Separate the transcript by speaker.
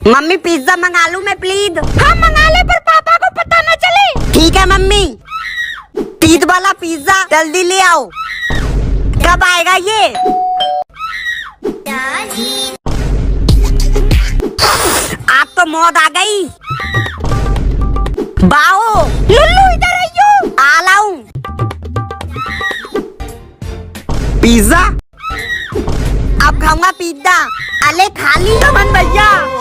Speaker 1: Mummy pizza मंगा लूं मैं प्लीज?
Speaker 2: हाँ मंगा ले, पर पापा को पता न चले।
Speaker 1: ठीक है मम्मी। चीज वाला पिज्जा जल्दी ले आओ। कब आएगा ये? आप तो मौत आ गई। बाओ
Speaker 2: लुल्लू इधर आइयो।
Speaker 1: आ लाऊं। पिज्जा अब खाऊंगा पिज्जा। अले खा ली।
Speaker 2: भैया